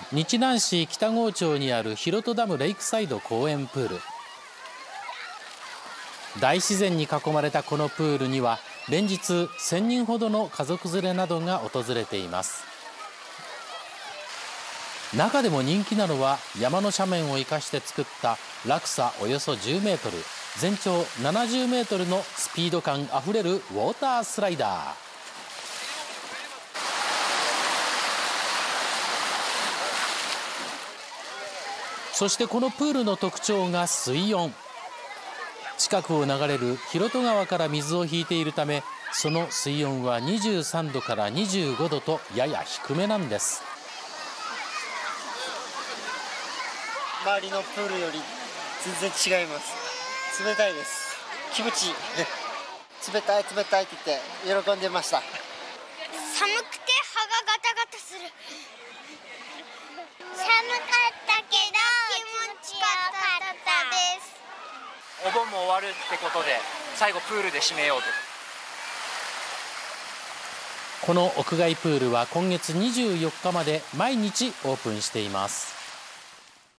日南市北郷町にある広戸ダムレイクサイド公園プール。大自然に囲まれたこのプールには連日1000人ほどの家族連れなどが訪れています。中でも人気なのは山の斜面を生かして作った落差およそ10メートル、全長70メートルのスピード感あふれるウォータースライダー。そしてこのプールの特徴が水温。近くを流れる広戸川から水を引いているため、その水温は23度から25度とやや低めなんです。 周りのプールより全然違います。冷たいです。気持ちいい冷たい冷たいって言って喜んでました。 寒くて歯がガタガタする。寒かったけど気持ちよかったです。 お盆も終わるってことで最後プールで締めようと。 この屋外プールは今月24日まで毎日オープンしています。